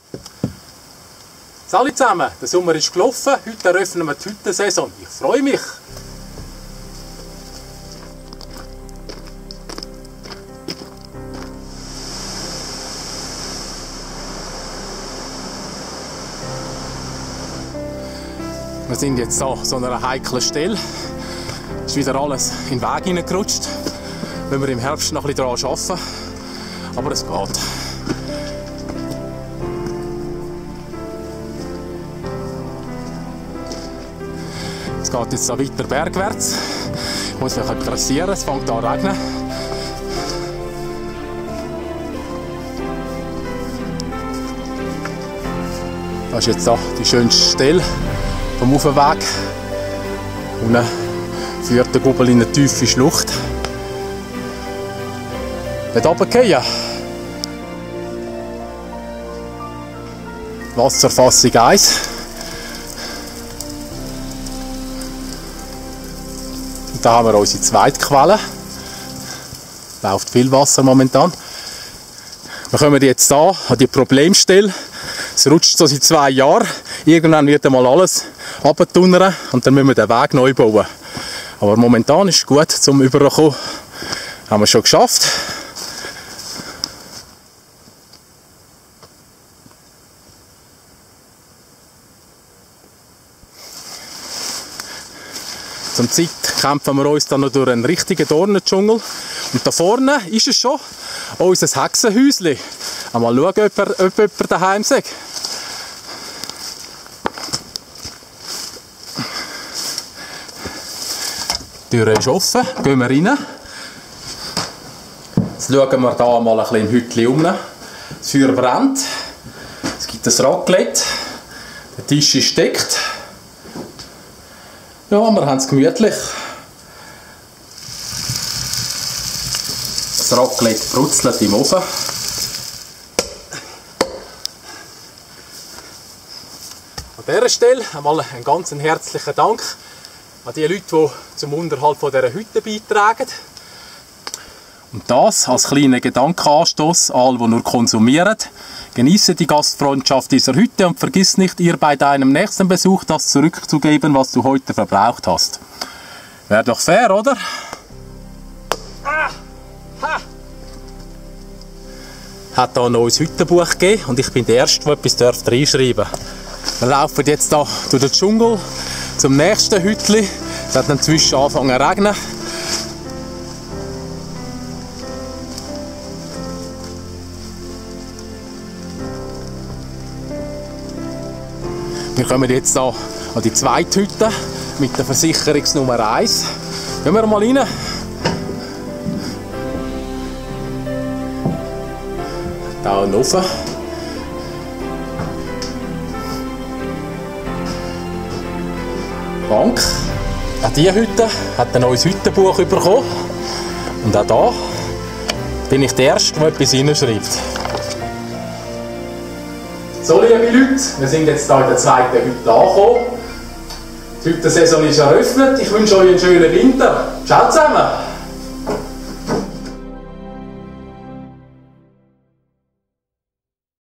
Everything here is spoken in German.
Hallo zusammen, der Sommer ist gelaufen, heute eröffnen wir die Hüttensaison. Ich freue mich. Wir sind jetzt an so einer heiklen Stelle. Es ist wieder alles in den Weg hineingerutscht. Wenn wir im Herbst noch ein bisschen daran arbeiten. Aber es geht. Es geht jetzt auch weiter bergwärts. Ich muss mich etwas rasieren, es fängt an zu regnen. Das ist jetzt auch die schönste Stelle vom Aufweg. Unten führt der Gubbel in eine tiefe Schlucht. Dort runtergehen. Wasserfassung 1. Und da haben wir unsere zweite Quelle. Läuft viel Wasser momentan. Wir kommen jetzt hier an die Problemstelle. Es rutscht so seit 2 Jahren. Irgendwann wird einmal alles runtertunnern und dann müssen wir den Weg neu bauen. Aber momentan ist es gut zum Überkommen. Haben wir schon geschafft. Zum Zeit kämpfen wir uns dann noch durch einen richtigen Dornendschungel. Und da vorne ist es schon unser Hexenhäuschen. Mal schauen, ob jemand daheim ist. Die Tür ist offen, gehen wir rein. Jetzt schauen wir hier mal ein bisschen im Hütchen um. Das Feuer brennt. Es gibt ein Raclette. Der Tisch ist gedeckt. Ja, wir haben es gemütlich. Das Raclette brutzelt im Ofen. An dieser Stelle einmal einen ganz herzlichen Dank an die Leute, die zum Unterhalt dieser Hütte beitragen. Und das als kleiner Gedankenanstoß an alle, die nur konsumieren. Genieße die Gastfreundschaft dieser Hütte und vergiss nicht, ihr bei deinem nächsten Besuch das zurückzugeben, was du heute verbraucht hast. Wäre doch fair, oder? Hat da noch ein Hüttenbuch gegeben und ich bin der Erste, der etwas reinschreiben darf. Wir laufen jetzt hier durch den Dschungel zum nächsten Hütchen. Es hat dann zwischen angefangen zu regnen. Wir kommen jetzt hier an die zweite Hütte mit der Versicherungsnummer 1. Gehen wir mal rein. Da ein Ofen. Bank. Auch diese Hütte hat ein neues Hüttenbuch bekommen. Und auch da bin ich der Erste, der etwas hineinschreibt. So, liebe Leute, wir sind jetzt hier in der zweiten Hütte angekommen. Die Hüttensaison ist eröffnet. Ich wünsche euch einen schönen Winter. Ciao zusammen!